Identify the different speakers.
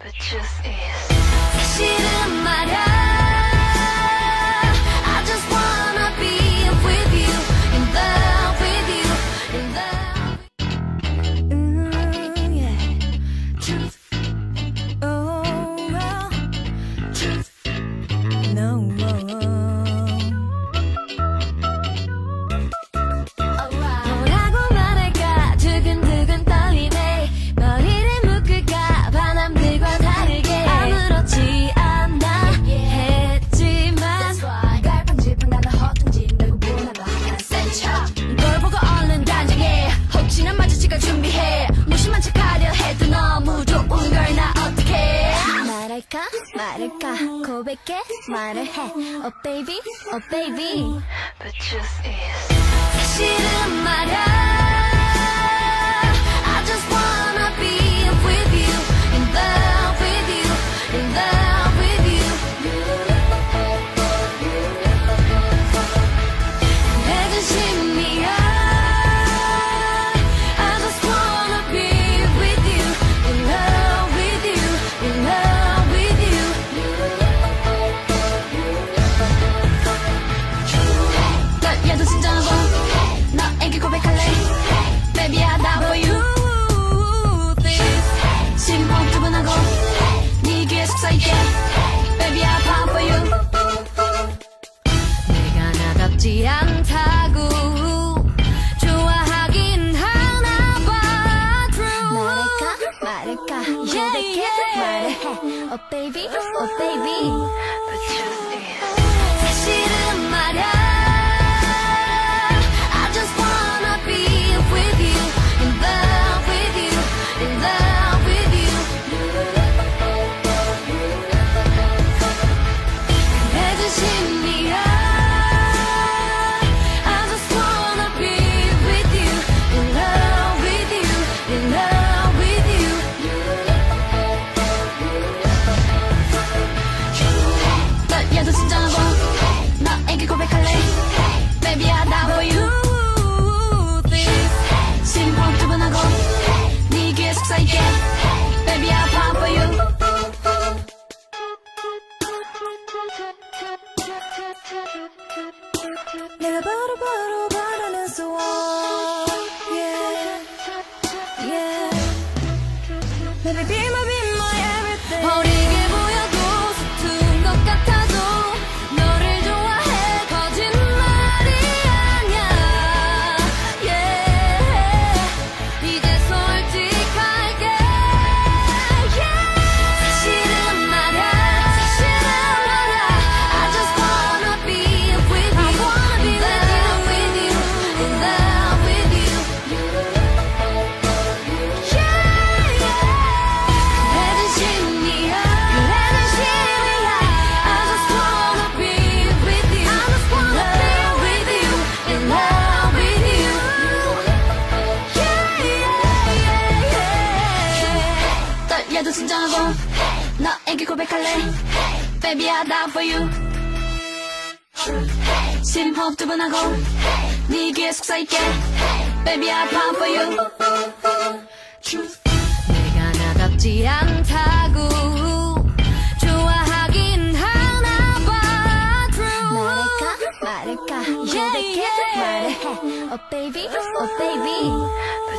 Speaker 1: The truth is
Speaker 2: 사실은 말야 I just wanna be with you, in love with you, in love. Yeah. Truth. Oh, well. Truth. No. 뭐라고 말할까 두근두근 떨리네. 머리를 묶을까 바람들과 다르게 아무렇지 않아 했지만 갈팡질팡 허둥지는 널 보나봐 센 척 널 보고 얼른 단정해. 혹시나 마주칠까 준비해. 무심한 척하려 해도 너무 좋은 걸 나 어떡해. 말할까 고백해 말을 해. Oh baby, oh baby.
Speaker 1: The truth is
Speaker 2: 사실은 말야 I just wanna be with you, in love with you, in love with you. 내 진심이야 I just wanna be with you, in love with you, in love with you. 떨려도 진정하고 너에게 고백할래. Baby I die for you. 심호흡 두 번 하고 네 귀에 속삭일게. Baby I pop for you. 내가 나답지 않다고 좋아하긴 하나 봐. True. 말할까 고백해 말을 해. Oh baby, oh baby.
Speaker 1: The truth is
Speaker 2: 사실은 말야 I just wanna be with you, in love with you, in love with you. 내 진심이야 I just wanna be with you, in love with you, in love with you. 떨려도 진정하고 너에게 고백할래. Baby I die for you. 심호흡 두 번 하고 네 귀에 속삭일게. Baby I pop for you. 내가 바로 바라는 소원. Yeah, yeah. Baby be my everything. 어리게 보여도 서툰 것 같아도 너를 좋아해 거짓말이 아니야. Yeah, 이제 솔직할게. Yeah, 사실은 말야 I just wanna be with you, in love with you, in love with you. Yeah, 내 진심이야 그래 진심이야 I just wanna be with you, I just wanna be with you, in love with you. Yeah. 떨려도 진정하고 너에게 고백할래. Baby I die for you. 심호흡 두 번 하고 네 귀에 속삭일게. Baby I pop for you. 내가 나답지 않다고 좋아하긴 하나 봐. True. 말할까 고백해 말을 해. Oh baby, oh baby.
Speaker 1: the